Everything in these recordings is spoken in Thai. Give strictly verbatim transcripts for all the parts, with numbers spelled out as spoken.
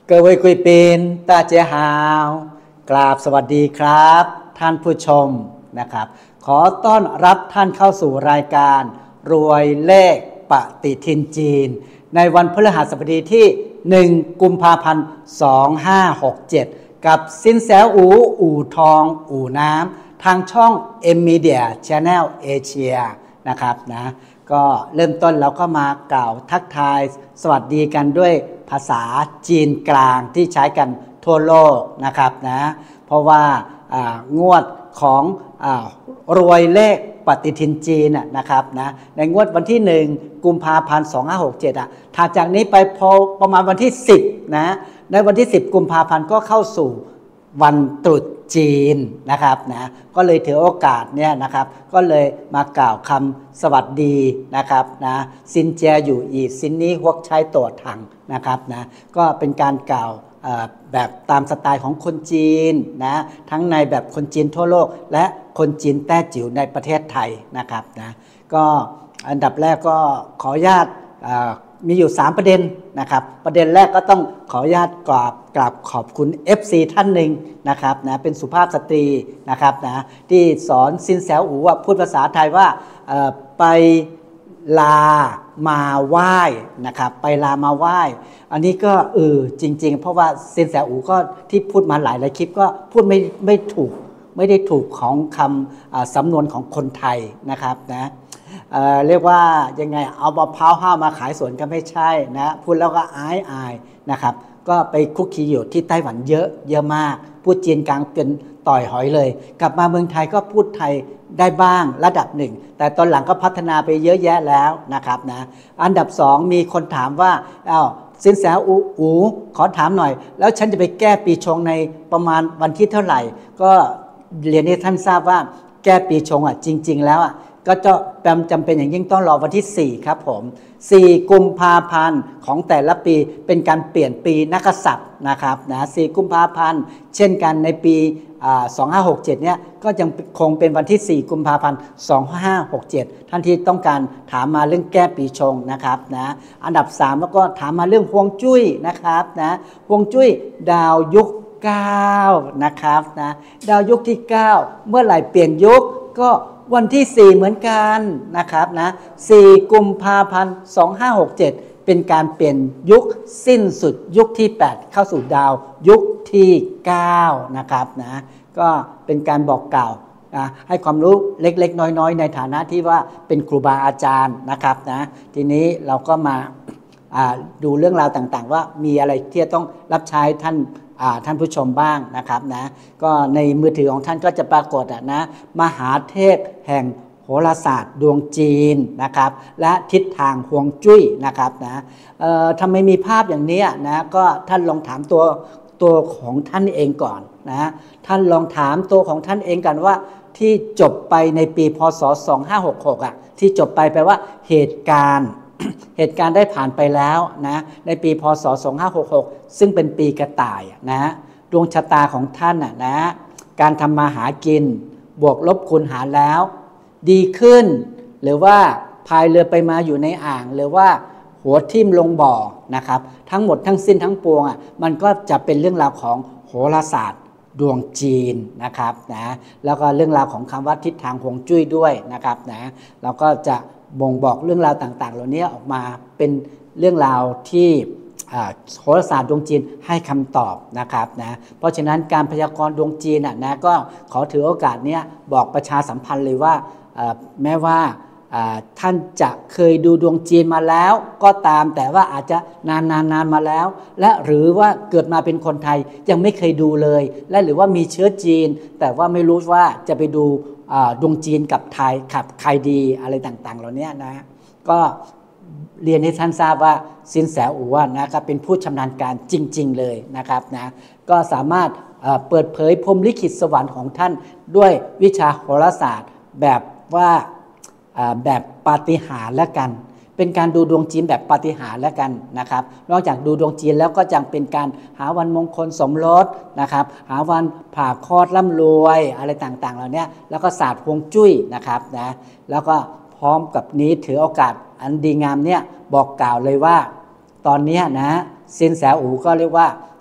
各位贵宾大家好กราบสวัสดีครับท่านผู้ชมนะครับขอต้อนรับท่านเข้าสู่รายการรวยเลขปฏิทินจีนในวันพฤหัสบดีที่หนึ่งกุมภาพันธ์สองพันห้าร้อยหกสิบเจ็ดกับสินแสอูอู่ทองอู่น้ำทางช่อง M Media Channel Asia นะครับนะก็เริ่มต้นเราก็มากล่าวทักทายสวัสดีกันด้วยภาษาจีนกลางที่ใช้กันทั่วโลกนะครับนะเพราะว่างวดของรวยเลขปฏิทินจีนนะครับนะในงวดวันที่หนึ่งกุมภาพันธ์สองพันห้าร้อยหกสิบเจ็ดอ่ะถัดจากนี้ไปพอประมาณวันที่สิบนะในวันที่สิบกุมภาพันธ์ก็เข้าสู่วันตรุษจีนนะครับนะก็เลยถือโอกาสเนี่ยนะครับก็เลยมากล่าวคำสวัสดีนะครับนะซินเจียอยู่อีซินนี้ฮวกใช้ตัวถังนะครับนะก็เป็นการกล่าวแบบตามสไตล์ของคนจีนนะทั้งในแบบคนจีนทั่วโลกและคนจีนแต้จิ๋วในประเทศไทยนะครับนะก็อันดับแรกก็ขออนุญาตมีอยู่สามประเด็นนะครับประเด็นแรกก็ต้องขออนุญาตกราบกราบขอบคุณ เอฟ ซี ท่านหนึ่งนะครับนะเป็นสุภาพสตรีนะครับนะที่สอนซินแสอูว่าพูดภาษาไทยว่าไปลามาไหว้นะครับไปลามาไหว้อันนี้ก็เออจริงๆเพราะว่าซินแสอูก็ที่พูดมาหลายหลายคลิปก็พูดไม่ไม่ถูกไม่ได้ถูกของคำสำนวนของคนไทยนะครับนะเอ่อเรียกว่ายังไงเอามะพร้าวห้าวมาขายสวนก็ไม่ใช่นะพูดแล้วก็อายอายนะครับก็ไปคุกคีอยู่ที่ไต้หวันเยอะเยอะมากพูดจีนกลางเป็นต่อยหอยเลยกลับมาเมืองไทยก็พูดไทยได้บ้างระดับหนึ่งแต่ตอนหลังก็พัฒนาไปเยอะแยะแล้วนะครับนะอันดับสองมีคนถามว่าอ้าวสินแสอูอูขอถามหน่อยแล้วฉันจะไปแก้ปีชงในประมาณวันที่เท่าไหร่ก็เรียนให้ท่านทราบว่าแก้ปีชงอ่ะจริงๆแล้วอ่ะก็จะจำเป็นอย่างยิ่งต้องรอวันที่สี่ครับผมสี่กุมภาพันธ์ของแต่ละปีเป็นการเปลี่ยนปีนักกษัตริย์นะครับนะสี่กุมภาพันธ์เช่นกันในปีสองพันห้าร้อยหกสิบเจ็ดเนี่ยก็ยังคงเป็นวันที่สี่กุมภาพันธ์สองพันห้าร้อยหกสิบเจ็ดท่านที่ต้องการถามมาเรื่องแก้ปีชงนะครับนะอันดับสามแล้วก็ถามมาเรื่องฮวงจุ้ยนะครับนะฮวงจุ้ยดาวยุคเก้านะครับนะดาวยุคที่เก้าเมื่อไหร่เปลี่ยนยุคก็วันที่สี่เหมือนกันนะครับนะสี่กุมภาพันธ์สองพันห้าร้อยหกสิบเจ็ดเป็นการเปลี่ยนยุคสิ้นสุดยุคที่แปดเข้าสู่ดาวยุคที่เก้านะครับนะก็เป็นการบอกกล่าวนะให้ความรู้เล็กๆน้อยๆในฐานะที่ว่าเป็นครูบาอาจารย์นะครับนะทีนี้เราก็มาดูเรื่องราวต่างๆว่ามีอะไรที่จะต้องรับใช้ท่านท่านผู้ชมบ้างนะครับนะก็ในมือถือของท่านก็จะปรากฏนะมหาเทพแห่งโหราศาสตร์ดวงจีนนะครับและทิศทางฮวงจุ้ยนะครับนะทำไมมีภาพอย่างนี้นะก็ท่านลองถามตัวตัวของท่านเองก่อนนะท่านลองถามตัวของท่านเองกันว่าที่จบไปในปีพศสองพันห้าร้อยหกสิบหกอ่ะที่จบไปแปลว่าเหตุการณ์เหตุการณ์ได้ผ่านไปแล้วนะในปีพศสองพันห้าร้อยหกสิบหกซึ่งเป็นปีกระต่ายนะดวงชะตาของท่านนะการทำมาหากินบวกลบคูณหารแล้วดีขึ้นหรือว่าพายเรือไปมาอยู่ในอ่างหรือว่าหัวทิ่มลงบ่อนะครับทั้งหมดทั้งสิ้นทั้งปวงอ่ะมันก็จะเป็นเรื่องราวของโหราศาสตร์ดวงจีนนะครับนะแล้วก็เรื่องราวของคำว่าทิศทางฮวงจุ้ยด้วยนะครับนะเราก็จะบ่งบอกเรื่องราวต่างๆเหล่านี้ออกมาเป็นเรื่องราวที่โหราศาสตร์ดวงจีนให้คำตอบนะครับนะเพราะฉะนั้นการพยากรณ์ดวงจีนนะนะก็ขอถือโอกาสนี้บอกประชาสัมพันธ์เลยว่าแม้ว่าท่านจะเคยดูดวงจีนมาแล้วก็ตามแต่ว่าอาจจะนานๆ นานมาแล้วและหรือว่าเกิดมาเป็นคนไทยยังไม่เคยดูเลยและหรือว่ามีเชื้อจีนแต่ว่าไม่รู้ว่าจะไปดูดวงจีนกับไทยขับใครดีอะไรต่างๆเหล่านี้นะก็เรียนให้ท่านทราบว่าสินแสอู่นะก็เป็นผู้ชำนาญการจริงๆเลยนะครับนะก็สามารถเปิดเผยพรหมลิขิตสวรรค์ของท่านด้วยวิชาโหราศาสตร์แบบว่าแบบปาฏิหาริย์และกันเป็นการดูดวงจีนแบบปาฏิหาริย์แล้วกันนะครับนอกจากดูดวงจีนแล้วก็ยังเป็นการหาวันมงคลสมรสนะครับหาวันผ่าคลอดร่ำรวยอะไรต่างๆเหล่านี้แล้วก็ศาสตร์ฮวงจุ้ยนะครับนะแล้วก็พร้อมกับนี้ถือโอกาสอันดีงามเนี่ยบอกกล่าวเลยว่าตอนนี้นะสินแสอู่ก็เรียกว่า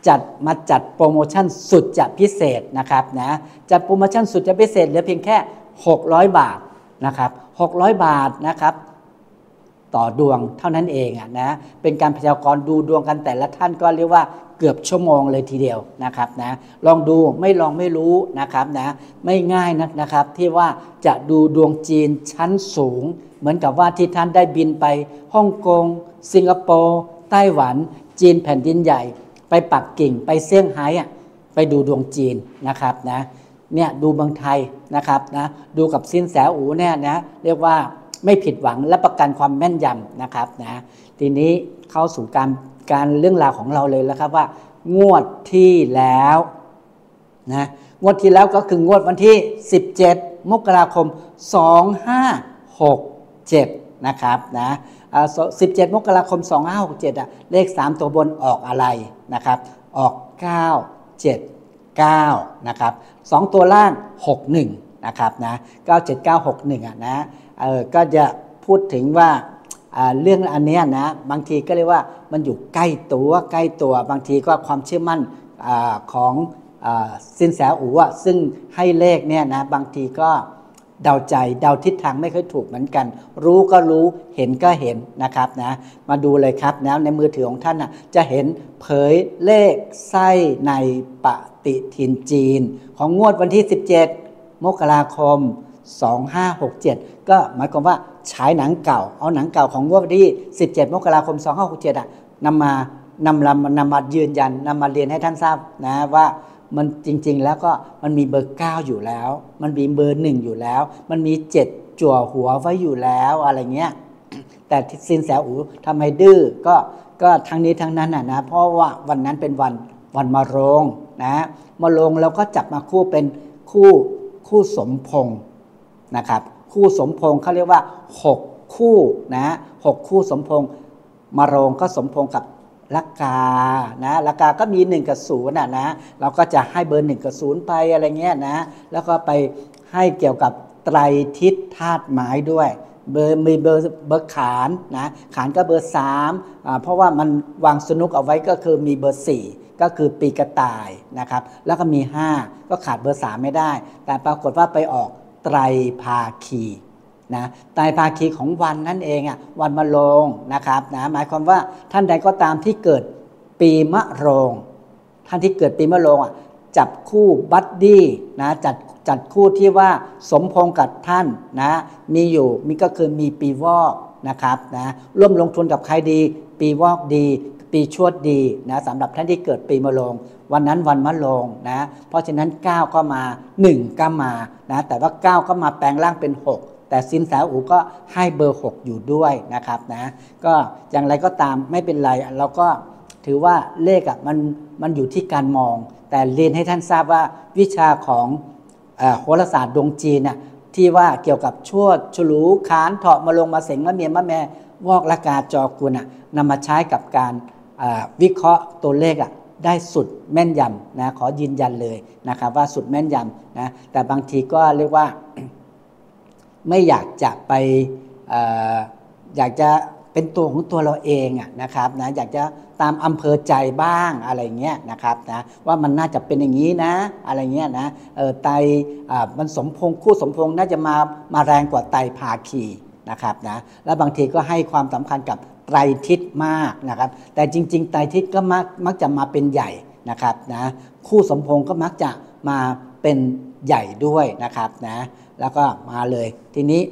จัดมาจัดโปรโมชั่นสุดจะพิเศษนะครับนะจัดโปรโมชั่นสุดจะพิเศษเหลือเพียงแค่หกร้อยบาทนะครับหกร้อยบาทนะครับต่อดวงเท่านั้นเองอ่ะนะเป็นการพยากรณ์ดูดวงกันแต่ละท่านก็เรียกว่าเกือบชั่วโมงเลยทีเดียวนะครับนะลองดูไม่ลองไม่รู้นะครับนะไม่ง่ายนักนะครับที่ว่าจะดูดวงจีนชั้นสูงเหมือนกับว่าที่ท่านได้บินไปฮ่องกงสิงคโปร์ไต้หวันจีนแผ่นดินใหญ่ไปปักกิ่งไปเซี่ยงไฮ้อ่ะไปดูดวงจีนนะครับนะเนี่ยดูเมืองไทยนะครับนะดูกับซินแสอูเนี่ยนะเรียกว่าไม่ผิดหวังและประกันความแม่นยำนะครับนะทีนี้เข้าสู่การการเรื่องราวของเราเลยแล้วครับว่างวดที่แล้วนะงวดที่แล้วก็คืองวดวันที่สิบเจ็ดมกราคมสองพันห้าร้อยหกสิบเจ็ดนะครับนะสิบเจ็ดมกราคมสองพันห้าร้อยหกสิบเจ็ดอ่ะเลขสามตัวบนออกอะไรนะครับออกเก้าเจ็ดเก้านะครับสองตัวล่างหกสิบเอ็ดนะครับนะเก้าเจ็ดเก้าหกสิบเอ็ดอ่ะนะเออก็จะพูดถึงว่าเรื่องอันนี้นะบางทีก็เรียกว่ามันอยู่ใกล้ตัวใกล้ตัวบางทีก็ความเชื่อมั่นอของสินแสอู๋ซึ่งให้เลขเนี่ยนะบางทีก็เดาใจเดาทิศทางไม่ค่อยถูกเหมือนกันรู้ก็รู้เห็นก็เห็นนะครับนะมาดูเลยครับนะในมือถือของท่านนะจะเห็นเผยเลขไส้ในปฏิทินจีนของงวดวันที่สิบเจ็ดมกราคมสองพันห้าร้อยหกสิบเจ็ดก็หมายความว่าฉายหนังเก่าเอาหนังเก่าของงวดวันที่สิบเจ็ดมกราคมสองพันห้าร้อยหกสิบเจ็ดอ่ะนำมานำลำนำมายืนยันนำมาเรียนให้ท่านทราบนะว่ามันจริงๆแล้วก็มันมีเบอร์เก้าอยู่แล้วมันมีเบอร์หนึ่งอยู่แล้วมันมีเจ็ดจั่วหัวไว้อยู่แล้วอะไรเงี้ยแต่สินแสอูทำไมดื้อก็ก็ทั้งนี้ทั้งนั้นน่ะนะเพราะว่าวันนั้นเป็นวันวันมะโรงนะมะโรงเราก็จับมาคู่เป็นคู่คู่สมพงษ์นะครับคู่สมพงษ์เขาเรียกว่าหกคู่นะหกคู่สมพงษ์มะโรงก็สมพงษ์กับลักกานะลักกาก็มีหนึ่งกับศูนย์น่ะนะเราก็จะให้เบอร์หนึ่งกับศูนย์ไปอะไรเงี้ยนะแล้วก็ไปให้เกี่ยวกับไตรทิศธาตุไม้ด้วยเบอร์มีเบอร์เบอร์ขานนะขานก็เบอร์สามอ่าเพราะว่ามันวางสนุกเอาไว้ก็คือมีเบอร์สี่ก็คือปีกระต่ายนะครับแล้วก็มีห้าก็ขาดเบอร์สามไม่ได้แต่ปรากฏว่าไปออกไตรภาคีนะไตรภาคีของวันนั่นเองอ่ะวันมะโรงนะครับนะหมายความว่าท่านใดก็ตามที่เกิดปีมะโรงท่านที่เกิดปีมะโรงอ่ะจับคู่บัดดี้นะจัดจัดคู่ที่ว่าสมพงษ์กับท่านนะมีอยู่มีก็คือมีปีวอกนะครับนะร่วมลงทุนกับใครดีปีวอกดีปีชวดดีนะสำหรับท่านที่เกิดปีมะโรงวันนั้นวันมะโรงนะเพราะฉะนั้นเก้าก็มาหนึ่งก็มานะแต่ว่าเก้าก็มาแปลงร่างเป็นหกแต่สินแสอูก็ให้เบอร์หกอยู่ด้วยนะครับนะก็อย่างไรก็ตามไม่เป็นไรเราก็ถือว่าเลขอ่ะมันมันอยู่ที่การมองแต่เรียนให้ท่านทราบว่าวิชาของโหราศาสตร์ดวงจีนน่ะที่ว่าเกี่ยวกับชวดฉลูขานเถาะมาลงมาเสงมะเมียมะแม่วอกละกาจอกุลน่ะนำมาใช้กับการวิเคราะห์ตัวเลขอ่ะได้สุดแม่นยำนะขอยืนยันเลยนะครับว่าสุดแม่นยำนะแต่บางทีก็เรียกว่าไม่อยากจะไป อ, อยากจะเป็นตัวของตัวเราเองอะนะครับนะอยากจะตามอำเภอใจบ้างอะไรเงี้ยนะครับนะว่ามันน่าจะเป็นอย่างนี้นะอะไรเงี้ยนะเออไตมันสมพงษ์คู่สมพงษ์น่าจะมามาแรงกว่าไตภาคีนะครับนะแล้วบางทีก็ให้ความสำคัญกับไตรทิศมากนะครับแต่จริงๆไตรทิศก็มักมักจะมาเป็นใหญ่นะครับนะคู่สมพงษ์ก็มักจะมาเป็นใหญ่ด้วยนะครับนะแล้วก็มาเลยทีนี้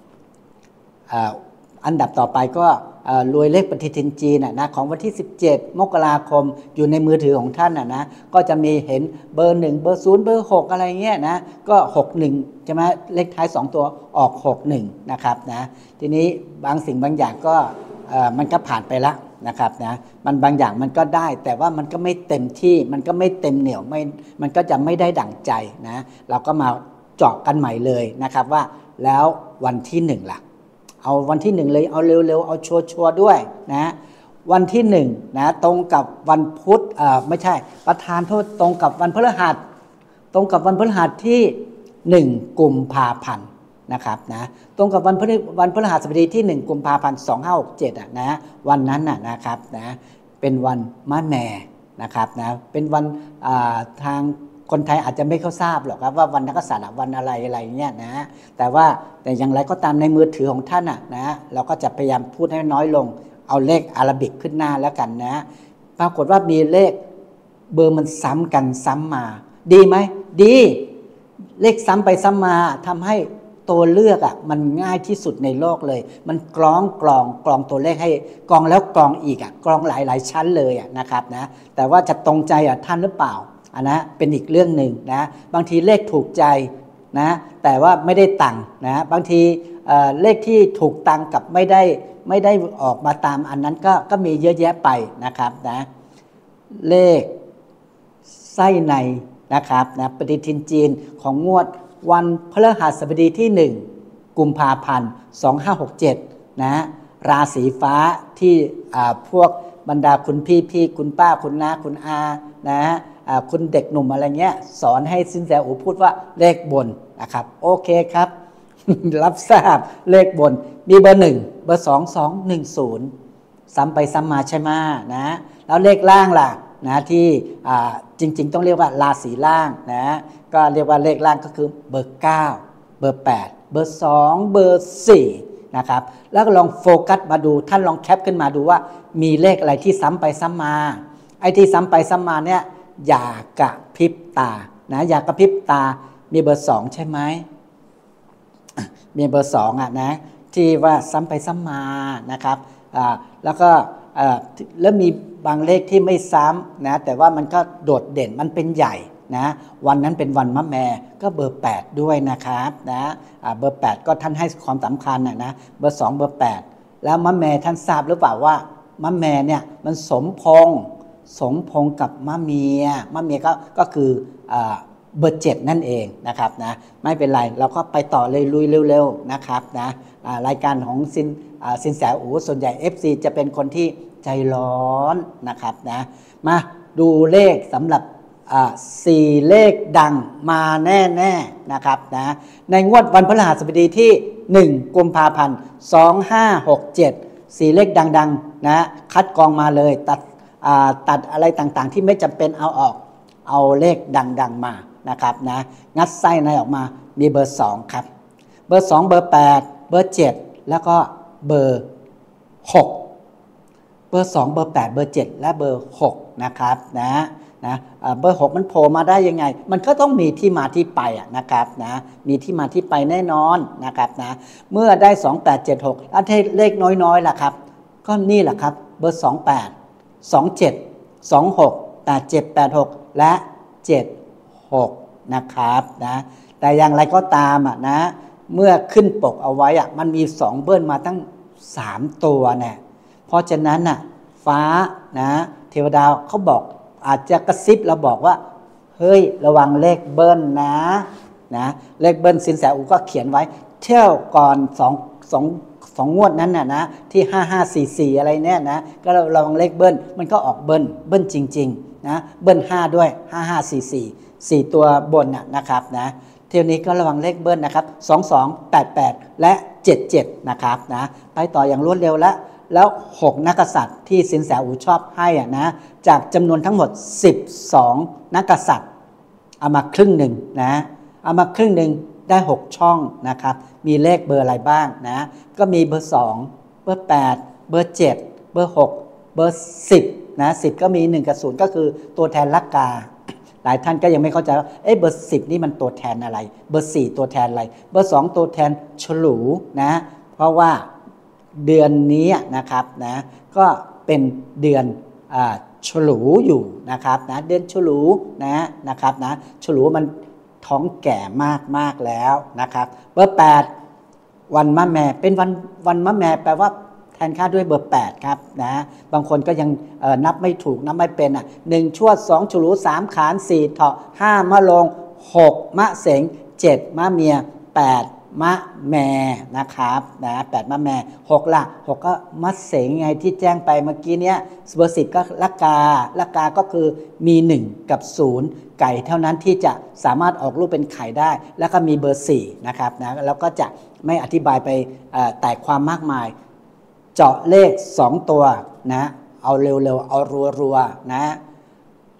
อันดับต่อไปก็รวยเลขปฏิทินจีนนะของวันที่สิบเจ็ดมกราคมอยู่ในมือถือของท่านนะนะก็จะมีเห็นเบอร์หนึ่งเบอร์ศูนย์เบอร์หกอะไรเงี้ยนะก็หกหนึ่งใช่ไหมเลขท้ายสองตัวออกหกหนึ่งนะครับนะทีนี้บางสิ่งบางอย่างก็มันก็ผ่านไปแล้วนะครับนะมันบางอย่างมันก็ได้แต่ว่ามันก็ไม่เต็มที่มันก็ไม่เต็มเหนียวไม่มันก็จะไม่ได้ดั่งใจนะเราก็มาเจาะกันใหม่เลยนะครับว่าแล้ววันที่หนึ่งล่ะเอาวันที่หนึ่งเลยเอาเร็วๆเอาชัวร์ๆด้วยนะวันที่หนึ่งนะตรงกับวันพุธเอ่อไม่ใช่ประธานโทษตรงกับวันพฤหัสตรงกับวันพฤหัสที่หนึ่งกุมภาพันธ์นะครับนะตรงกับวันพฤวันพฤหัสบดีที่หนึ่งกุมภาพันธ์สองพันห้าร้อยหกสิบเจ็ดอ่ะนะวันนั้นน่ะนะครับนะเป็นวันมะแม่นะครับนะเป็นวันทางคนไทยอาจจะไม่เข้าทราบหรอกครับว่าวันนักษัตริย์วันอะไรอะไรเงี้ยนะแต่ว่าแต่อย่างไรก็ตามในมือถือของท่านอะนะเราก็จะพยายามพูดให้น้อยลงเอาเลขอาราบิกขึ้นหน้าแล้วกันนะปรากฏว่ามีเลขเบอร์มันซ้ำกันซ้ำมาดีไหมดีเลขซ้ำไปซ้ำมาทำให้ตัวเลือกอ่ะมันง่ายที่สุดในโลกเลยมันกรองกรองกรองตัวเลขให้กรองแล้วกรองอีกอ่ะกรองหลายๆชั้นเลยอ่ะนะครับนะแต่ว่าจะตรงใจอ่ะท่านหรือเปล่าอันนะเป็นอีกเรื่องหนึ่งนะบางทีเลขถูกใจนะแต่ว่าไม่ได้ตังค์นะบางทีเอ่อเลขที่ถูกตังค์กับไม่ได้ไม่ได้ออกมาตามอันนั้นก็ก็มีเยอะแยะไปนะครับนะเลขไส้ในนะครับนะปฏิทินจีนของงวดวันพฤหัสบดีที่หนึ่งกุมภาพันธ์สองพันห้าร้อยหกสิบเจ็ดนะราศีฟ้าที่พวกบรรดาคุณพี่พี่คุณป้าคุณน้าคุณอานะคุณเด็กหนุ่มอะไรเงี้ยสอนให้สินแสอูพูดว่าเลขบนนะครับโอเคครับ รับทราบเลขบนมีเบอร์หนึ่งเบอร์สองสองหนึ่งศูนย์ซ้ำไปซ้ำมาใช่ไหมนะแล้วเลขล่างล่ะนะที่จริงๆต้องเรียกว่าราศีล่างนะก็เรียกว่าเลขล่างก็คือเบอร์เก้าเบอร์แปดเบอร์สองเบอร์สี่นะครับแล้วก็ลองโฟกัสมาดูท่านลองแคปขึ้นมาดูว่ามีเลขอะไรที่ซ้ำไปซ้ำมาไอ้ที่ซ้ำไปซ้ำมาเนี่ยอย่ากระพริบตานะอย่ากระพริบตามีเบอร์สองใช่ไหมมีเบอร์สองอ่ะนะที่ว่าซ้ำไปซ้ำมานะครับอ่าแล้วก็แล้วมีบางเลขที่ไม่ซ้ำนะแต่ว่ามันก็โดดเด่นมันเป็นใหญ่นะวันนั้นเป็นวันมะแม่ก็เบอร์แปดด้วยนะครับนะเบอร์แปดก็ท่านให้ความสำคัญนะนะเบอร์สองเบอร์แปดแล้วมะแม่ท่านทราบหรือเปล่าว่ามะแม่เนี่ยมันสมพงษ์สมพงษ์กับมะเมียมะเมียก็ก็คือเบอร์เจ็ดนั่นเองนะครับนะไม่เป็นไรเราก็ไปต่อเลยลุยเร็วๆนะครับนะรายการของซินสินแสอูส่วนใหญ่ เอฟ ซี จะเป็นคนที่ใจร้อนนะครับนะมาดูเลขสำหรับสี่เลขดังมาแน่ๆนะครับนะในงวดวันพฤหัสบดีที่หนึ่งกุมภาพันธ์สองพันห้าร้อยหกสิบเจ็ดสี่เลขดังๆนะคัดกรองมาเลยตัดตัดอะไรต่างๆที่ไม่จำเป็นเอาออกเอาเลขดังๆมานะครับนะงัดไส้ในออกมามีเบอร์สองครับเบอร์สองเบอร์แปดเบอร์เจ็ดแล้วก็เบอร์หกเบอร์สองเบอร์แปดเบอร์เจ็ดและเบอร์หกนะครับนะนะเบอร์หกมันโผล่มาได้ยังไงมันก็ต้องมีที่มาที่ไปนะครับนะมีที่มาที่ไปแน่นอนนะครับนะเมื่อได้สอง แปด เจ็ด หกแล้วถ้าเลขน้อยๆล่ะครับก็นี่แหละครับเบอร์สอง แปด สอง เจ็ด สอง หก แปด เจ็ด แปด หกและเจ็ด หกนะครับนะแต่อย่างไรก็ตามอ่ะนะเมื่อขึ้นปกเอาไว้อ่ะมันมีสองเบิ้ลมาตั้งสามตัวเนี่ยเพราะฉะนั้นน่ะฟ้านะเทวดาเขาบอกอาจจะกระซิบเราบอกว่าเฮ้ยระวังเลขเบิ้ลนะนะเลขเบิ้ลสินแสอูก็เขียนไว้เที่ยวก่อนสองสองสองงวดนั้นน่ะนะที่ห้าห้าสี่สี่อะไรเนี่ยนะก็ระวังเลขเบิ้ลมันก็ออกเบิ้ลเบิ้ลจริงๆนะเบิ้ลห้าด้วยห้าห้าสี่สี่สี่ตัวบนน่ะนะครับนะเที่ยวนี้ก็ระวังเลขเบิ้ลนะครับสองสองแปดแปดและเจ็ดเจ็ดนะครับนะไปต่ออย่างรวดเร็วแล้วแล้วหกนักกษัตริย์ที่สินแสอูชอบให้อ่ะนะจากจำนวนทั้งหมดสิบสองนักกษัตริย์เอามาครึ่งหนึ่งนะเอามาครึ่งหนึ่งได้หกช่องนะครับมีเลขเบอร์อะไรบ้างนะก็มีเบอร์สองเบอร์แปดเบอร์เจ็ดเบอร์หกเบอร์สิบนะสิบก็มีหนึ่งกับศูนย์ก็คือตัวแทนลักกาหลายท่านก็ยังไม่เข้าใจว่าเอ๊ะเบอร์สิบนี่มันตัวแทนอะไรเบอร์สี่ตัวแทนอะไรเบอร์สองตัวแทนฉลูนะเพราะว่าเดือนนี้นะครับนะก็เป็นเดือนฉลูอยู่นะครับนะเดือนฉลูนะนะครับนะฉลูมันท้องแก่มากมากแล้วนะครับเบอร์แปดวันมะแม่เป็นวันวันมะแม่แปลว่าแทนค่าด้วยเบอร์แปดครับนะบางคนก็ยังนับไม่ถูกนับไม่เป็นอ่ะหนึ่งชวดสองฉลูสามขานสี่เถาะห้ามะลงหกมะเสงเจ็ดมะเมียแปดมะแม่นะครับนะแปดมะแม่หกละหกก็มะเสงไงที่แจ้งไปเมื่อกี้เนี้ยเบอร์สิบก็ลักกาลักกาก็คือมีหนึ่งกับศูนย์ไก่เท่านั้นที่จะสามารถออกลูกเป็นไข่ได้แล้วก็มีเบอร์สี่นะครับนะแล้วก็จะไม่อธิบายไปแตกความมากมายเจาะเลขสองตัวนะเอาเร็วๆเอารัวๆนะ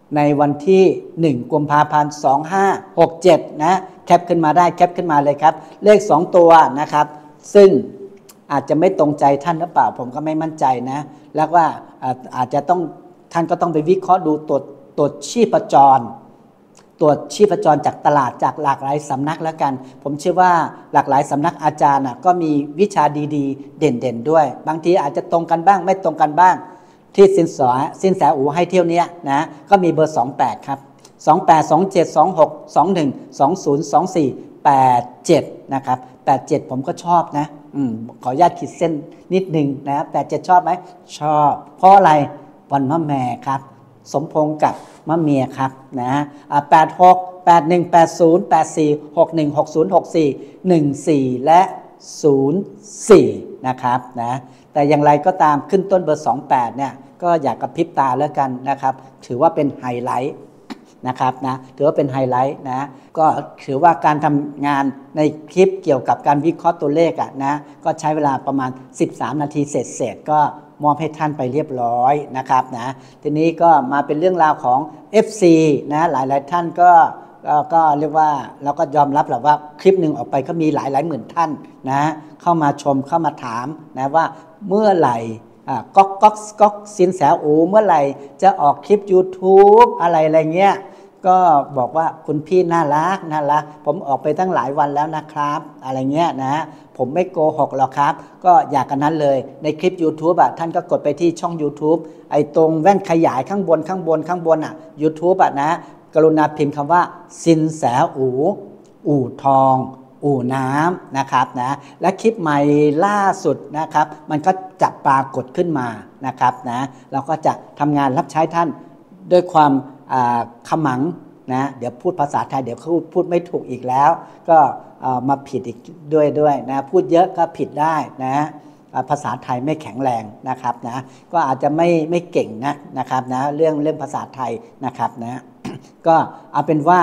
ในวันที่หนึ่งกุมภาพันธ์สองห้าหกเจ็ดนะแคปขึ้นมาได้แคปขึ้นมาเลยครับเลขสองตัวนะครับซึ่งอาจจะไม่ตรงใจท่านหรือเปล่าผมก็ไม่มั่นใจนะแล้วว่าอาจจะต้องท่านก็ต้องไปวิเคราะห์ดูตัวตัวชีพจรตัวชีพจรจากตลาดจากหลากหลายสำนักแล้วกันผมเชื่อว่าหลากหลายสำนักอาจารย์ก็มีวิชาดีๆเด่นๆด้วยบางทีอาจจะตรงกันบ้างไม่ตรงกันบ้างที่สินสอสินแสอูให้เที่ยวนี้นะก็มีเบอร์สองแปดครับสองแปด สองเจ็ด สองหก สองหนึ่ง สองศูนย์ สองสี่ แปดเจ็ดนะครับแปดเจ็ดผมก็ชอบนะอืมขออนุญาตขีดเส้นนิดนึงนะแปดเจ็ดชอบไหมชอบเพราะอะไรวันมะแม่ครับสมพงษ์กับมะเมียครับนะอ่าแปดหก แปดหนึ่ง แปดศูนย์ แปดสี่ หกหนึ่ง หกศูนย์ หกสี่ หนึ่งสี่และศูนย์สี่นะครับนะแต่อย่างไรก็ตามขึ้นต้นเบอร์สองแปดเนี่ยก็อยากกระพริบตาแล้วกันนะครับถือว่าเป็นไฮไลท์นะครับนะถือว่าเป็นไฮไลท์นะก็ถือว่าการทำงานในคลิปเกี่ยวกับการวิเคราะห์ตัวเลขอ่ะนะก็ใช้เวลาประมาณสิบสามนาทีเศษๆก็มอบให้ท่านไปเรียบร้อยนะครับนะทีนี้ก็มาเป็นเรื่องราวของ เอฟ ซี นะหลายๆท่านก็ก็เรียกว่าเราก็ยอมรับแหละว่าคลิปหนึ่งออกไปก็มีหลายหลายหมื่นท่านนะเข้ามาชมเข้ามาถามนะว่าเมื่อไหร่ก๊อกก๊อกก๊อกสินแสอูเมื่อไหร่จะออกคลิป YouTube อะไรอะไรเงี้ยก็บอกว่าคุณพี่น่ารักน่ารักผมออกไปตั้งหลายวันแล้วนะครับอะไรเงี้ยนะผมไม่โกหกหรอกครับก็อยากกันนั้นเลยในคลิป YouTube อ่ะท่านก็กดไปที่ช่อง YouTube ไอ้ตรงแว่นขยายข้างบนข้างบนข้างบนอ่ะ YouTube อ่ะนะกรุณาพิมพ์คำว่าสินแสอูอู่ทองอู่น้ำนะครับนะและคลิปใหม่ล่าสุดนะครับมันก็จะปรากฏขึ้นมานะครับนะเราก็จะทำงานรับใช้ท่านด้วยความขมังนะเดี๋ยวพูดภาษาไทยเดี๋ยวเขาพูดไม่ถูกอีกแล้วก็มาผิดอีกด้วยด้วยนะพูดเยอะก็ผิดได้นะภาษาไทยไม่แข็งแรงนะครับนะก็อาจจะไม่ไม่เก่งนะนะครับนะเรื่องเรื่องภาษาไทยนะครับนะก็เอาเป็นว่า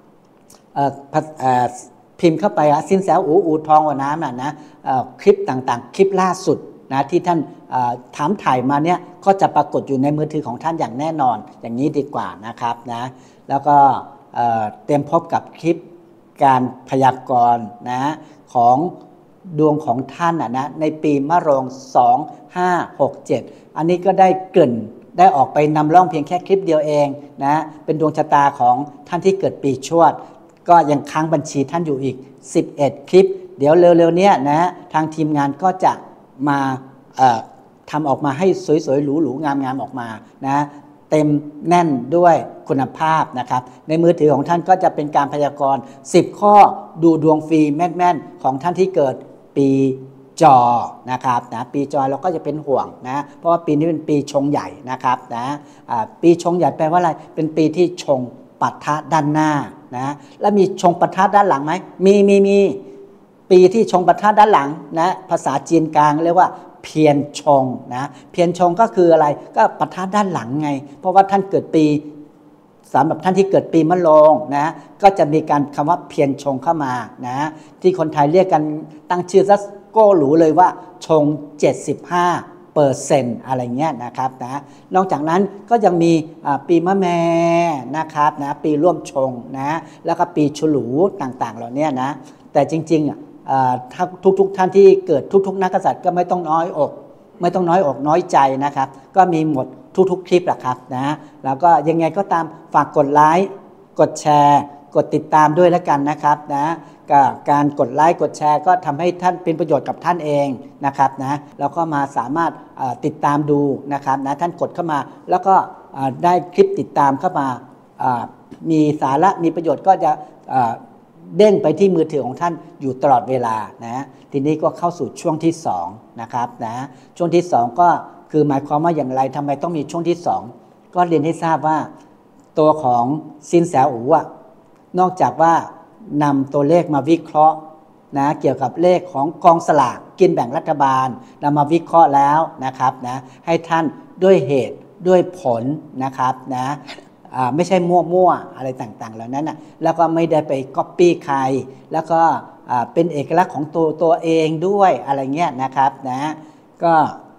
พิมพ์เข้าไปสินแสอูอูทองหัวน้ำน่ะนะคลิปต่างๆคลิปล่าสุดนะที่ท่านถามถ่ายมาเนี่ยก็จะปรากฏอยู่ในมือถือของท่านอย่างแน่นอนอย่างนี้ดีกว่านะครับนะแล้วก็เตรียมพบกับคลิปการพยากรณ์นะของดวงของท่านนะในปีมะโรงสองห้าหกเจ็ดอันนี้ก็ได้เกริ่นได้ออกไปนำร่องเพียงแค่คลิปเดียวเองนะเป็นดวงชะตาของท่านที่เกิดปีชวดก็ยังค้างบัญชีท่านอยู่อีกสิบเอ็ดคลิปเดี๋ยวเร็วๆเนี้ยนะทางทีมงานก็จะมาทำออกมาให้สวยๆหรูๆงามๆออกมานะเต็มแน่นด้วยคุณภาพนะครับในมือถือของท่านก็จะเป็นการพยากรณ์สิบข้อดูดวงฟรีแม่นๆของท่านที่เกิดปีจอนะครับนะปีจอเราก็จะเป็นห่วงนะเพราะว่าปีนี้เป็นปีชงใหญ่นะครับนะปีชงใหญ่แปลว่าอะไรเป็นปีที่ชงปะทะด้านหน้านะแล้วมีชงปะทะด้านหลังไหมมีมีมีปีที่ชงปะทะด้านหลังนะภาษาจีนกลางเรียกว่าเพียรชงนะเพียรชงก็คืออะไรก็ปะทะด้านหลังไงเพราะว่าท่านเกิดปีสำหรับท่านที่เกิดปีมะโรงนะก็จะมีการคำว่าเพียรชงเข้ามานะที่คนไทยเรียกกันตั้งชื่อซะโก้หรูเลยว่าชงเจ็ดสิบห้าเปอร์เซ็นต์อะไรเงี้ยนะครับนะนอกจากนั้นก็ยังมีปีมะแม่นะครับนะปีร่วมชงนะแล้วก็ปีฉลูต่างๆเหล่านี้นะแต่จริงๆถ้าทุกๆท่านที่เกิดทุกๆนักกษัตริย์ก็ไม่ต้องน้อยอกไม่ต้องน้อยอกน้อยใจนะครับก็มีหมดทุกๆคลิปแหละครับนะแล้วก็ยังไงก็ตามฝากกดไลค์กดแชร์กดติดตามด้วยแล้วกันนะครับนะการกดไลค์กดแชร์ก็ทำให้ท่านเป็นประโยชน์กับท่านเองนะครับนะแล้วก็มาสามารถติดตามดูนะครับนะท่านกดเข้ามาแล้วก็ได้คลิปติดตามเข้ามามีสาระมีประโยชน์ก็จะเด้งไปที่มือถือของท่านอยู่ตลอดเวลานะทีนี้ก็เข้าสู่ช่วงที่สองนะครับนะช่วงที่สองก็คือหมายความว่าอย่างไรทำไมต้องมีช่วงที่สองก็เรียนให้ทราบว่าตัวของซินแสอู๋นอกจากว่านำตัวเลขมาวิเคราะห์นะเกี่ยวกับเลขของกองสลากกินแบ่งรัฐบาลนำมาวิเคราะห์แล้วนะครับนะให้ท่านด้วยเหตุด้วยผลนะครับนะไม่ใช่มั่วๆอะไรต่างๆเหล่านั้นนะแล้วก็ไม่ได้ไปก๊อปปี้ใครแล้วก็เป็นเอกลักษณ์ของตัวตัวเองด้วยอะไรเงี้ยนะครับนะก็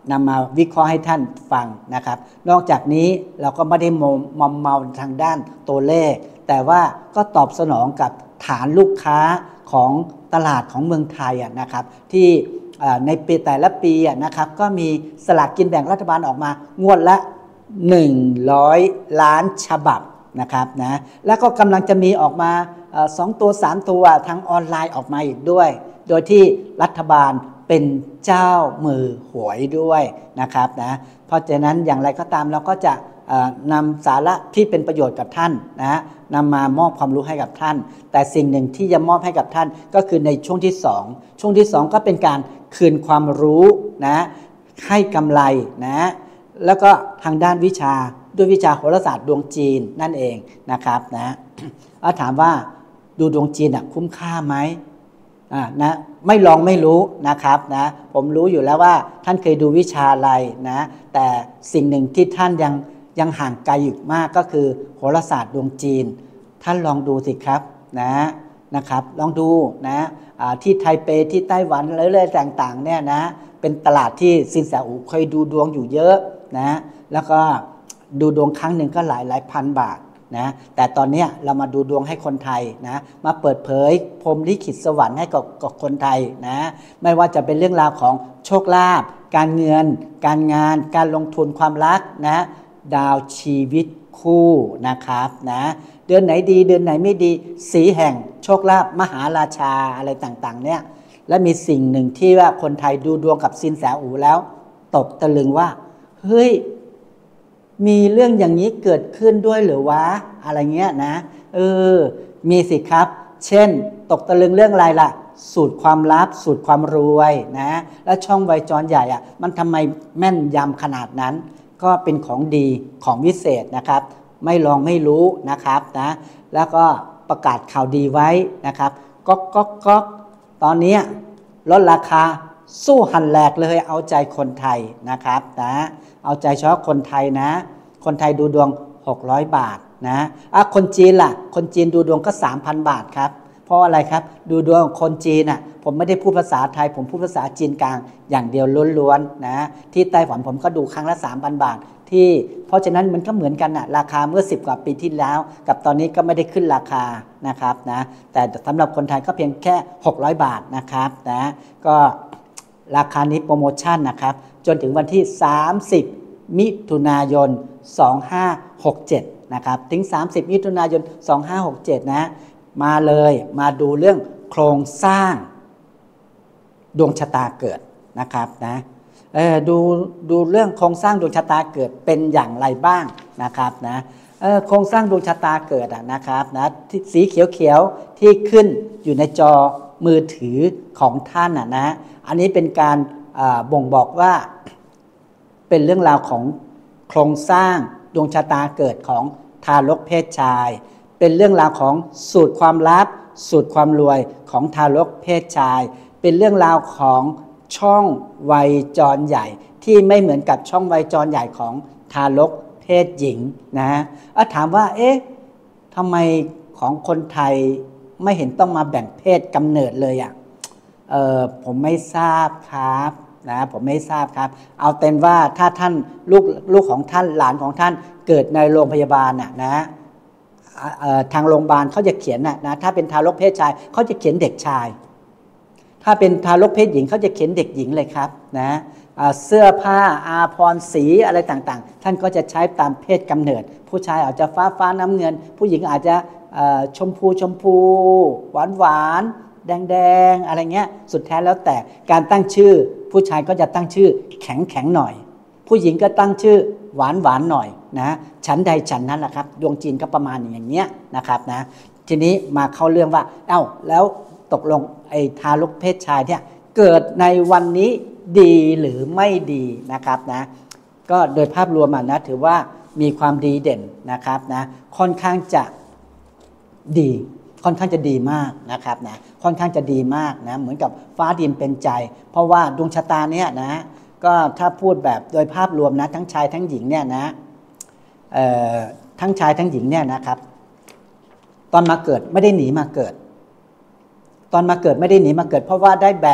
นำมาวิเคราะห์ให้ท่านฟังนะครับนอกจากนี้เราก็ไม่ได้มอมมอมเมาทางด้านตัวเลขแต่ว่าก็ตอบสนองกับฐานลูกค้าของตลาดของเมืองไทยนะครับที่ในปีแต่ละปีนะครับก็มีสลากกินแบ่งรัฐบาลออกมางวดละหนึ่งร้อยล้านฉบับนะครับนะแล้วก็กำลังจะมีออกมาสองตัวสามตัวทางออนไลน์ออกมาอีกด้วยโดยที่รัฐบาลเป็นเจ้ามือหวยด้วยนะครับนะเพราะฉะนั้นอย่างไรก็ตามเราก็จะนำสาระที่เป็นประโยชน์กับท่านนะนำมามอบความรู้ให้กับท่านแต่สิ่งหนึ่งที่จะมอบให้กับท่านก็คือในช่วงที่สองช่วงที่สองก็เป็นการคืนความรู้นะให้กำไรนะแล้วก็ทางด้านวิชาด้วยวิชาโหราศาสตร์ดวงจีนนั่นเองนะครับนะแล้วถามว่าดูดวงจีนคุ้มค่าไหมอ่านะไม่ลองไม่รู้นะครับนะผมรู้อยู่แล้วว่าท่านเคยดูวิชาอะไรนะแต่สิ่งหนึ่งที่ท่านยังยังห่างไกลอยู่มากก็คือโหราศาสตร์ดวงจีนท่านลองดูสิครับนะนะครับลองดูนะที่ไทเปที่ไต้หวันเรื่อยๆต่างๆเนี่ยนะเป็นตลาดที่สินแสอูเคยดูดวงอยู่เยอะนะแล้วก็ดูดวงครั้งหนึ่งก็หลายหลายพันบาทนะแต่ตอนนี้เรามาดูดวงให้คนไทยนะมาเปิดเผยพรหมลิขิตสวรรค์ให้กับกับคนไทยนะไม่ว่าจะเป็นเรื่องราวของโชคลาภการเงินการงานการลงทุนความรักนะดาวชีวิตคู่นะครับนะเดือนไหนดีเดือนไหนไม่ดีสีแห่งโชคลาภมหาราชาอะไรต่างๆเนี่ยและมีสิ่งหนึ่งที่ว่าคนไทยดูดวงกับสินแสอูแล้วตกตะลึงว่าเฮ้ยมีเรื่องอย่างนี้เกิดขึ้นด้วยหรือวะอะไรเงี้ยนะเออมีสิครับเช่นตกตะลึงเรื่องอะไรล่ะสูตรความลับสูตรความรวยนะแล้วช่องไวจรใหญ่อ่ะมันทำไมแม่นยำขนาดนั้นก็เป็นของดีของวิเศษนะครับไม่ลองไม่รู้นะครับนะแล้วก็ประกาศข่าวดีไว้นะครับก๊อกก๊อกก๊อกตอนนี้ลดราคาสู้หันแหลกเลยเอาใจคนไทยนะครับนะเอาใจเฉพาะคนไทยนะคนไทยดูดวงหกร้อยบาทนะอ่ะคนจีนล่ะคนจีนดูดวงก็ สามพัน บาทครับเพราะอะไรครับดูดวงคนจีนน่ะผมไม่ได้พูดภาษาไทยผมพูดภาษาจีนกลางอย่างเดียวล้วนๆนะที่ไต้หวันผมก็ดูครั้งละ สามพัน บาทที่เพราะฉะนั้นมันก็เหมือนกันน่ะราคาเมื่อสิบกว่าปีที่แล้วกับตอนนี้ก็ไม่ได้ขึ้นราคานะครับนะแต่สำหรับคนไทยก็เพียงแค่หกร้อยบาทนะครับนะก็ราคานี้โปรโมชั่นนะครับจนถึงวันที่สามสิบมิถุนายนสองพันห้าร้อยหกสิบเจ็ดนะครับถึงสามสิบมิถุนายนสองพันห้าร้อยหกสิบเจ็ดนะมาเลยมาดูเรื่องโครงสร้างดวงชะตาเกิดนะครับนะเออดูดูเรื่องโครงสร้างดวงชะตาเกิดเป็นอย่างไรบ้างนะครับนะเออโครงสร้างดวงชะตาเกิดนะครับนะสีเขียวๆที่ขึ้นอยู่ในจอมือถือของท่านนะนะอันนี้เป็นการบ่งบอกว่าเป็นเรื่องราวของโครงสร้างดวงชะตาเกิดของทารกเพศชายเป็นเรื่องราวของสูตรความลับสูตรความรวยของทารกเพศชายเป็นเรื่องราวของช่องวัยจรใหญ่ที่ไม่เหมือนกับช่องวัยจรใหญ่ของทารกเพศหญิงนะฮะถามว่าเอ๊ะทำไมของคนไทยไม่เห็นต้องมาแบ่งเพศกำเนิดเลยอ่ะเออผมไม่ทราบครับนะผมไม่ทราบครับเอาเป็นว่าถ้าท่านลูกลูกของท่านหลานของท่านเกิดในโรงพยาบาลน่ะนะทางโรงพยาบาลเขาจะเขียนน่ะนะถ้าเป็นทารกเพศชายเขาจะเขียนเด็กชายถ้าเป็นทารกเพศหญิงเขาจะเขียนเด็กหญิงเลยครับนะเสื้อผ้าอาภรณ์สีอะไรต่างๆท่านก็จะใช้ตามเพศกำเนิดผู้ชายอาจจะฟ้าฟ้าน้ำเงินผู้หญิงอาจจะชมพูชมพูหวานหวานแดงๆอะไรเงี้ยสุดแท้แล้วแต่การตั้งชื่อผู้ชายก็จะตั้งชื่อแข็งแข็งหน่อยผู้หญิงก็ตั้งชื่อหวานหวานหน่อยนะฉันใดฉันนั้นแหละครับดวงจีนก็ประมาณอย่างเงี้ยนะครับนะทีนี้มาเข้าเรื่องว่าเอ้าแล้วตกลงไอ้ทารกเพศชายเนี่ยเกิดในวันนี้ดีหรือไม่ดีนะครับนะก็โดยภาพรวมนะถือว่ามีความดีเด่นนะครับนะค่อนข้างจะดีค่อนข้างจะดีมากนะครับนะค่อนข้างจะดีมากนะเหมือนกับฟ้าดินเป็นใจเพราะว่าดวงชะตาเนี่ยนะก็ถ้าพูดแบบโดยภาพรวมนะทั้งชายทั้งหญิงเนี่ยนะทั้งชายทั้งหญิงเนี่ยนะครับตอนมาเกิดไม่ได้หนีมาเกิดตอนมาเกิดไม่ได้หนีมาเกิดเพราะว่าได้แบก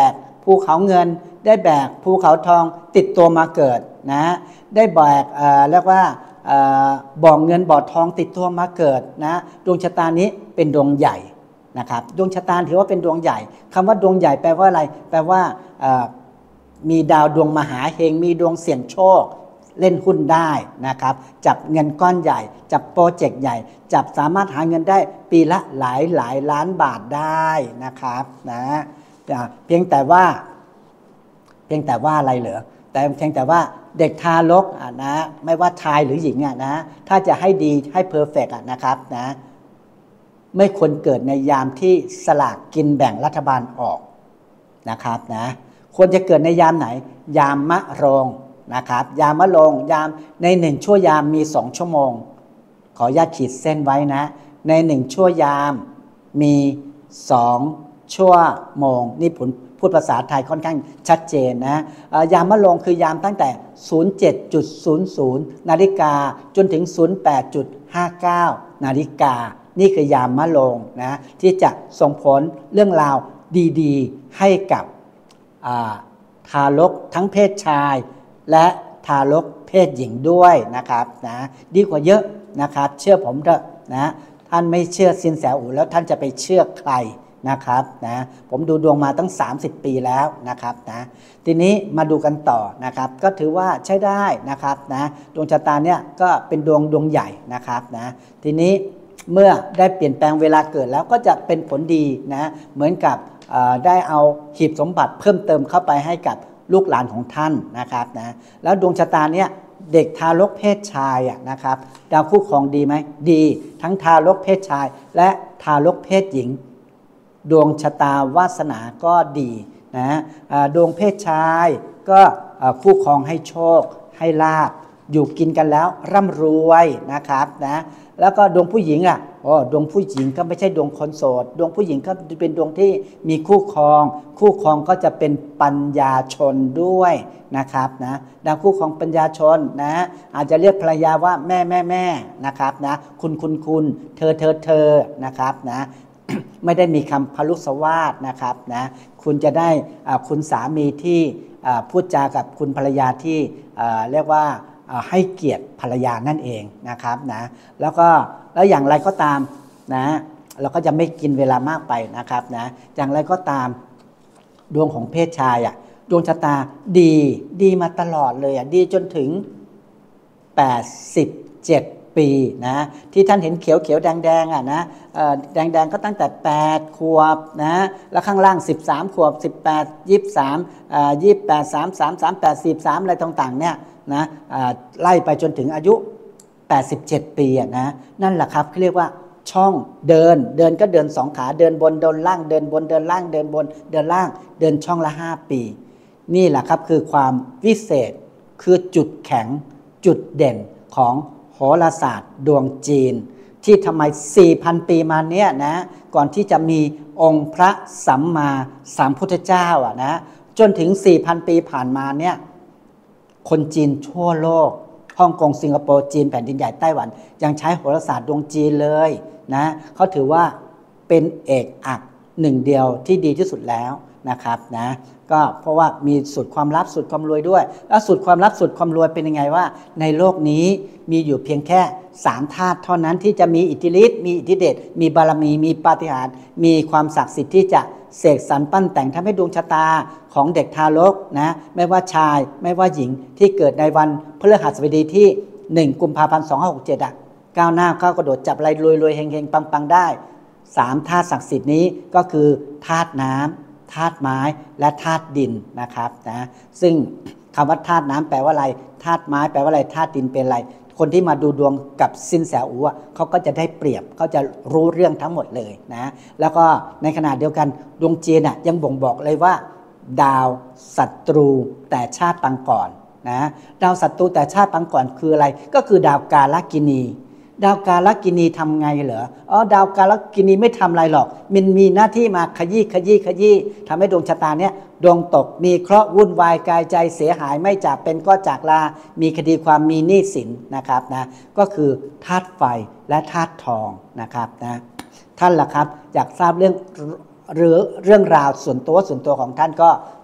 ภูเขาเงินได้แบกภูเขาทองติดตัวมาเกิดนะได้แบกเอ่อเรียกว่าบ่อเงินบ่อทองติดตัวมาเกิดนะดวงชะตานี้เป็นดวงใหญ่นะครับดวงชะตาถือว่าเป็นดวงใหญ่คำว่าดวงใหญ่แปลว่าอะไรแปลว่ามีดาวดวงมหาเฮงมีดวงเสี่ยงโชคเล่นหุ้นได้นะครับจับเงินก้อนใหญ่จับโปรเจกต์ใหญ่จับสามารถหาเงินได้ปีละหลายหลายล้านบาทได้นะครับนะเพียงแต่ว่าเพียงแต่ว่าอะไรเหรอแต่เพียงแต่ว่าเด็กทารกอ่ะนะไม่ว่าชายหรือหญิงอ่ะนะถ้าจะให้ดีให้เพอร์เฟกต์อ่ะนะครับนะไม่ควรเกิดในยามที่สลากกินแบ่งรัฐบาลออกนะครับนะควรจะเกิดในยามไหนยามมะโรงนะครับยามมะโรงยามในหนึ่งชั่วยามมีสองชั่วโมงขออนุญาตขีดเส้นไว้นะในหนึ่งชั่วยามมีสองชั่วโมงนี่ผลพูดภาษาไทยค่อนข้างชัดเจนนะยามมะโรงคือยามตั้งแต่ ศูนย์เจ็ดจุดศูนย์ศูนย์ นาฬิกาจนถึง ศูนย์แปดจุดห้าเก้า นาฬิกานี่คือยามมะโรงนะที่จะส่งผลเรื่องราวดีๆให้กับทารกทั้งเพศชายและทารกเพศหญิงด้วยนะครับนะดีกว่าเยอะนะครับเชื่อผมเถอะนะท่านไม่เชื่อสินแสอู่แล้วท่านจะไปเชื่อใครนะครับนะผมดูดวงมาตั้งสามสิบปีแล้วนะครับนะทีนี้มาดูกันต่อนะครับก็ถือว่าใช้ได้นะครับนะดวงชะตาเนี่ยก็เป็นดวงดวงใหญ่นะครับนะทีนี้เมื่อได้เปลี่ยนแปลงเวลาเกิดแล้วก็จะเป็นผลดีนะเหมือนกับได้เอาหีบสมบัติเพิ่มเติมเข้าไปให้กับลูกหลานของท่านนะครับนะแล้วดวงชะตาเนี่ยเด็กทารกเพศชายอ่ะนะครับดาวคู่ครองดีไหมดีทั้งทารกเพศชายและทารกเพศหญิงดวงชะตาวาสนาก็ดีนะดวงเพศชายก็คู่ครองให้โชคให้ลาภอยู่กินกันแล้วร่ำรวยนะครับนะแล้วก็ดวงผู้หญิงอ่ะโอ้ดวงผู้หญิงก็ไม่ใช่ดวงคนโสดดวงผู้หญิงก็เป็นดวงที่มีคู่ครองคู่ครองก็จะเป็นปัญญาชนด้วยนะครับนะดาวคู่ครองปัญญาชนนะอาจจะเรียกภรรยาว่าแม่แม่แม่นะครับนะคุณคุณคุณเธอเธอเธอนะครับนะ ไม่ได้มีคำพลุสวาทนะครับนะคุณจะได้คุณสามีที่พูดจากับคุณภรรยาที่เรียกว่าให้เกียรติภรรยานั่นเองนะครับนะแล้วก็แล้วอย่างไรก็ตามนะเราก็จะไม่กินเวลามากไปนะครับนะอย่างไรก็ตามดวงของเพศชายอ่ะดวงชะตาดีดีมาตลอดเลยอ่ะดีจนถึงแปดสิบเจ็ดปีนะที่ท่านเห็นเขียวเขียวแดงแดงอ่ะนะแดงแดงก็ตั้งแต่แปดขวบนะแล้วข้างล่างสิบสามขวบสิบแปด ยี่สิบสามอ่ายี่สิบแปด สามสิบสาม สามสิบแปด สี่สิบสามอะไรต่างๆเนี่ยนะไล่ไปจนถึงอายุแปดสิบเจ็ดปีอ่ะนะนั่นแหละครับเขาเรียกว่าช่องเดินเดินก็เดินสองขาเดินบนเดินล่างเดินบนเดินล่างเดินบนเดินล่างเดินช่องละห้าปีนี่แหละครับคือความวิเศษคือจุดแข็งจุดเด่นของโหราศาสตร์ดวงจีนที่ทำไม สี่พัน ปีมาเนี้ยนะก่อนที่จะมีองค์พระสัมมาสัมพุทธเจ้าอ่ะนะจนถึง สี่พัน ปีผ่านมาเนี่ยคนจีนทั่วโลกฮ่องกงสิงคโปร์จีนแผ่นดินใหญ่ไต้หวันยังใช้โหราศาสตร์ดวงจีนเลยนะเขาถือว่าเป็นเอกอักหนึ่งเดียวที่ดีที่สุดแล้วนะครับนะก็เพราะว่ามีสูตรความลับสูตรความรวยด้วยแล้วสูตรความลับสูตรความรวยเป็นยังไงว่าในโลกนี้มีอยู่เพียงแค่สามธาตุเท่านั้นที่จะมีอิทธิฤทธิ์มีอิทธิเดชมีบารมีมีปาฏิหาริย์มีความศักดิ์สิทธิ์ที่จะเสกสรรปั้นแต่งทำให้ดวงชะตาของเด็กทารกนะไม่ว่าชายไม่ว่าหญิงที่เกิดในวันพฤหัสบดีที่หนึ่งกุมภาพันธ์สองพันห้าร้อยหกสิบเจ็ดอ่ะก้าวหน้าก้าวกระโดดจับอะไรรวยๆเฮงๆปังๆได้สามธาตุศักดิ์สิทธิ์นี้ก็คือธาตุน้ำธาตุไม้และธาตุดินนะครับนะซึ่งคำว่าธาตุน้ำแปลว่าอะไรธาตุไม้แปลว่าอะไรธาตุดินเป็นอะไรคนที่มาดูดวงกับสินแสอู๋เขาก็จะได้เปรียบเขาจะรู้เรื่องทั้งหมดเลยนะแล้วก็ในขณะเดียวกันดวงจีนอ่ะยังบ่งบอกเลยว่าดาวศัตรูแต่ชาติปางก่อนนะดาวศัตรูแต่ชาติปางก่อนคืออะไรก็คือดาวกาลกินีดาวกาลกินีทำไงเหรออ๋อดาวกาลกินีไม่ทำอะไรหรอกมันมีหน้าที่มาขยี้ขยี้ขยี้ทำให้ดวงชะตาเนี้ยดวงตกมีเคราะห์วุ่นวายกายใจเสียหายไม่จากเป็นก็จากลามีคดีความมีหนี้สินนะครับนะก็คือธาตุไฟและธาตุทองนะครับนะท่านล่ะครับอยากทราบเรื่องหรือเรื่องราวส่วนตัวส่วนตัวของท่านก็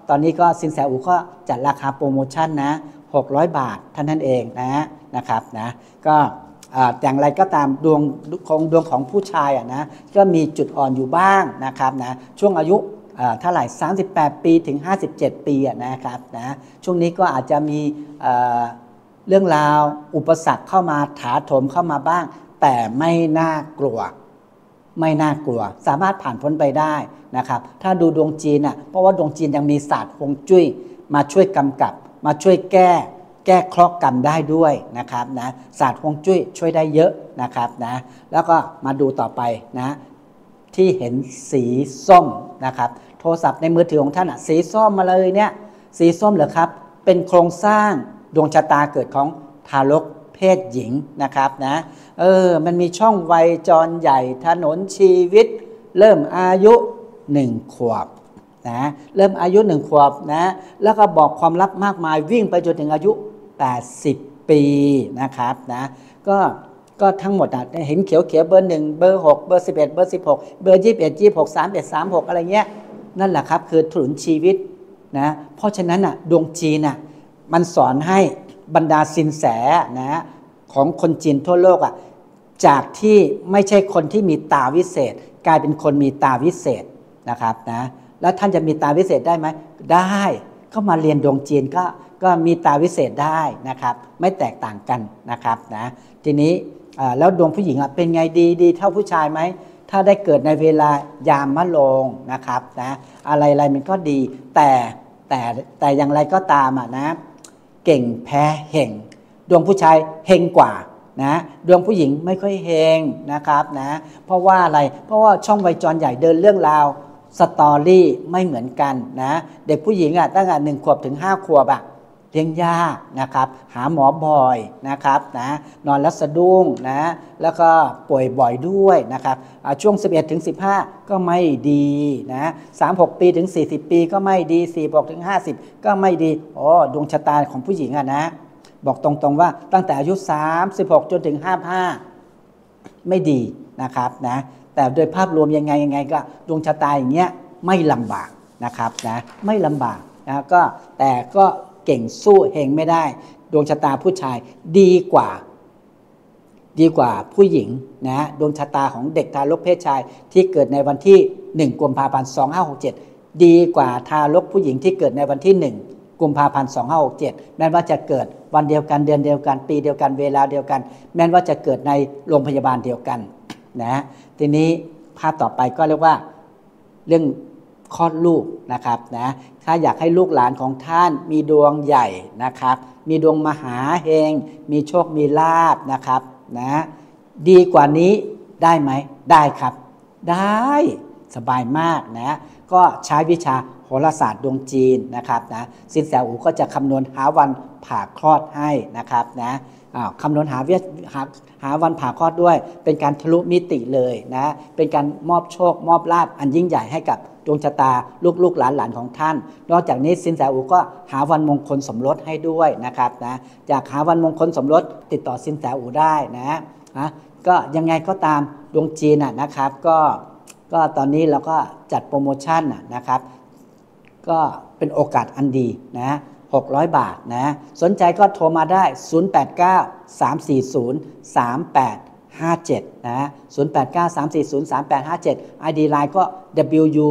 ตอนนี้ก็สินแสอูก็จัดราคาโปรโมชั่นนะหกร้อยบาทเท่านั้นเองนะนะครับนะก็อย่างไรก็ตามดวงของดวงของผู้ชายอ่ะนะก็มีจุดอ่อนอยู่บ้างนะครับนะช่วงอายุเท่าไหร่สามสิบแปดปีถึงห้าสิบเจ็ดปีนะครับนะช่วงนี้ก็อาจจะมีเรื่องราวอุปสรรคเข้ามาถาโถมเข้ามาบ้างแต่ไม่น่ากลัวไม่น่ากลัวสามารถผ่านพ้นไปได้นะครับถ้าดูดวงจีนอ่ะเพราะว่าดวงจีนยังมีศาสตร์ฮวงจุ้ยมาช่วยกำกับมาช่วยแก้แก้เคราะห์กรรมได้ด้วยนะครับนะศาสตร์ฮวงจุ้ยช่วยได้เยอะนะครับนะแล้วก็มาดูต่อไปนะที่เห็นสีส้มนะครับโทรศัพท์ในมือถือของท่านอ่ะสีส้มมาเลยเนี่ยสีส้มเหรอครับเป็นโครงสร้างดวงชะตาเกิดของทารกเพศหญิงนะครับนะเออมันมีช่องวัยจรใหญ่ถนนชีวิตเริ่มอายุหนึ่งขวบนะเริ่มอายุหนึ่งขวบนะแล้วก็บอกความลับมากมายวิ่งไปจนถึงอายุแปดสิบปีนะครับนะก็ก็ทั้งหมดอ่ะเห็นเขียวเขียวเบอร์หนึ่งเบอร์หกเบอร์สิบเอ็ดเบอร์สิบหกเบอร์ยี่สิบเอ็ดยี่สิบหกสามเอ็ดสามหกอะไรเงี้ยนั่นแหละครับคือถนนชีวิตนะเพราะฉะนั้นอ่ะดวงจีนอ่ะมันสอนให้บรรดาสินแสนะของคนจีนทั่วโลกอ่ะจากที่ไม่ใช่คนที่มีตาวิเศษกลายเป็นคนมีตาวิเศษนะครับนะแล้วท่านจะมีตาวิเศษได้ไหมได้ก็มาเรียนดวงจีนก็ก็มีตาวิเศษได้นะครับไม่แตกต่างกันนะครับนะทีนี้แล้วดวงผู้หญิงอ่ะเป็นไงดีดีเท่าผู้ชายไหมถ้าได้เกิดในเวลายามมะโรงนะครับนะอะไรอะไรมันก็ดีแต่แต่แต่อย่างไรก็ตามอ่ะนะเก่งแพ้เฮงดวงผู้ชายเฮงกว่านะดวงผู้หญิงไม่ค่อยเฮงนะครับนะเพราะว่าอะไรเพราะว่าช่องวัยจรใหญ่เดินเรื่องราวสตอรี่ไม่เหมือนกันนะเด็กผู้หญิงอ่ะตั้งแต่หนึ่งขวบถึงห้าขวบอ่ะเลี้ยงยากนะครับหาหมอบ่อยนะครับนะนอนแล้วสะดุ้งนะแล้วก็ป่วยบ่อยด้วยนะครับช่วงสิบเอ็ดถึงสิบห้าก็ไม่ดีนะสามสิบหกปีถึงสี่สิบปีก็ไม่ดีสี่สิบหกถึงห้าสิบก็ไม่ดีอ๋อดวงชะตาของผู้หญิงอ่ะนะบอกตรงๆว่าตั้งแต่อายุสามสิบหกจนถึงห้าสิบห้าไม่ดีนะครับนะแต่โดยภาพรวมยังไงยังไงก็ดวงชะตาอย่างเงี้ยไม่ลำบากนะครับนะไม่ลำบากนะก็แต่ก็เก่งสู้เฮงไม่ได้ดวงชะตาผู้ชายดีกว่าดีกว่าผู้หญิงนะดวงชะตาของเด็กทารกเพศชายที่เกิดในวันที่หนึ่งกุมภาพันธ์สองพันห้าร้อยหกสิบเจ็ดดีกว่าทารกผู้หญิงที่เกิดในวันที่หนึ่งกุมภาพันธ์สองพันห้าร้อยหกสิบเจ็ดแม้ว่าจะเกิดวันเดียวกันเดือนเดียวกันปีเดียวกันเวลาเดียวกันแม้ว่าจะเกิดในโรงพยาบาลเดียวกันนะทีนี้ภาพต่อไปก็เรียกว่าเรื่องคลอดลูกนะครับนะถ้าอยากให้ลูกหลานของท่านมีดวงใหญ่นะครับมีดวงมหาเฮงมีโชคมีลาภนะครับนะดีกว่านี้ได้ไหมได้ครับได้สบายมากนะก็ใช้วิชาโหราศาสตร์ดวงจีนนะครับนะสินแสอูก็จะคำนวณหาวันผ่าคลอดให้นะครับนะคำนวณหาวิหาหาวันผ่าคลอดด้วยเป็นการทะลุมิติเลยนะเป็นการมอบโชคมอบลาภอันยิ่งใหญ่ให้กับดวงชะตาลูกลูกหลานหลานของท่านนอกจากนี้สินแสอูก็หาวันมงคลสมรสให้ด้วยนะครับนะจากหาวันมงคลสมรสติดต่อสินแสอูได้นะนะก็ยังไงก็ตามดวงจีนนะครับก็ก็ตอนนี้เราก็จัดโปรโมชั่นนะครับก็เป็นโอกาสอันดีนะหกร้อยบาทนะสนใจก็โทรมาได้ศูนย์ แปด เก้า สาม สี่ ศูนย์ สาม แปด ห้า เจ็ดนะศูนย์ แปด เก้า สาม สี่ ศูนย์ สาม แปด ห้า เจ็ด ไอ ดี ไลน์ ก็ wu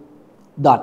dot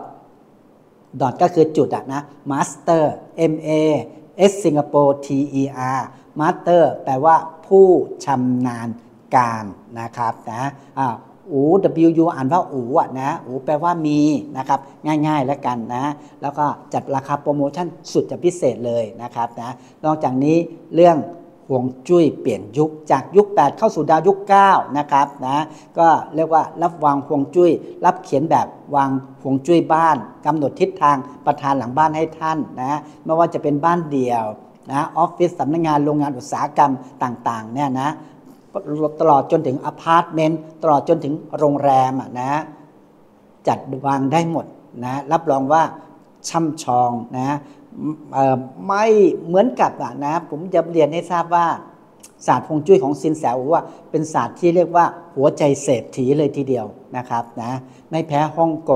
dot ก็คือจุดอะนะ master m a s singapore t e r master แปลว่าผู้ชำนาญการนะครับนะอ่าอู wu อ่านว่าอูอ่ะนะอูแปลว่ามีนะครับง่ายๆแล้วกันนะแล้วก็จัดราคาโปรโมชั่นสุดจะพิเศษเลยนะครับนะนอกจากนี้เรื่องฮวงจุ้ยเปลี่ยนยุคจากยุคแปดเข้าสู่ดาวยุคเก้านะครับนะก็เรียกว่ารับวางฮวงจุ้ยรับเขียนแบบวางฮวงจุ้ยบ้านกำหนดทิศทางประธานหลังบ้านให้ท่านนะไม่ว่าจะเป็นบ้านเดี่ยวนะออฟฟิศสำนักงานโรงงานอุตสาหกรรมต่างๆเนี่ยนะตลอดจนถึงอพาร์ตเมนต์ตลอดจนถึงโรงแรมนะจัดวางได้หมดนะรับรองว่าช่ำชองนะไม่เหมือนกับนะผมจะเรียนให้ทราบว่าศาสตร์ฮวงจุ้ยของซินแสอูว่าเป็นศาสตร์ที่เรียกว่าหัวใจเศรษฐีเลยทีเดียวนะครับนะไม่แพ้ฮ่องกง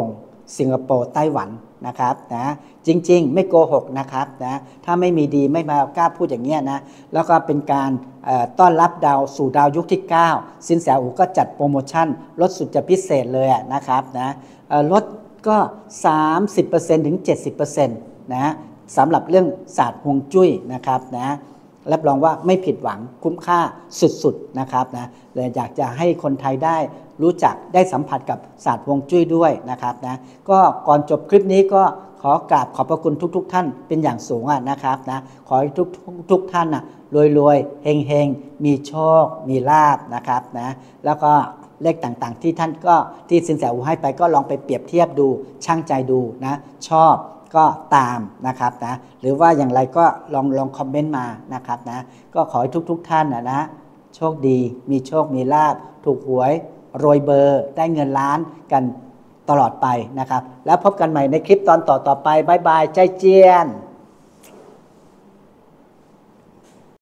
สิงคโปร์ไต้หวันนะครับนะจริงๆไม่โกหกนะครับนะถ้าไม่มีดีไม่มากล้าพูดอย่างเงี้ยนะแล้วก็เป็นการต้อนรับดาวสู่ดาวยุคที่เก้าสินแสอูก็จัดโปรโมชั่นลดสุดจะพิเศษเลยนะครับนะลดก็ สามสิบเปอร์เซ็นต์ ถึง เจ็ดสิบเปอร์เซ็นต์ นะสำหรับเรื่องศาสตร์ฮวงจุ้ยนะครับนะรับรองว่าไม่ผิดหวังคุ้มค่าสุดๆนะครับนะเลยอยากจะให้คนไทยได้รู้จักได้สัมผัสกับศาสตร์ฮวงจุ้ยด้วยนะครับนะก็ก่อนจบคลิปนี้ก็ขอกราบขอบพระคุณทุกๆ ท่านเป็นอย่างสูงนะครับนะขอให้ทุกทุกท่านนะรวยๆเฮงๆมีโชคมีลาภนะครับนะแล้วก็เลขต่างๆที่ท่านก็ที่สินแสอูให้ไปก็ลองไปเปรียบเทียบดูชั่งใจดูนะชอบก็ตามนะครับนะหรือว่าอย่างไรก็ลองลองคอมเมนต์มานะครับนะก็ขอให้ทุกๆท่านนะนะโชคดีมีโชคมีลาภถูกหวยรวยเบอร์ได้เงินล้านกันตลอดไปนะครับแล้วพบกันใหม่ในคลิปตอนต่อๆไปบ๊ายบายใจเจียน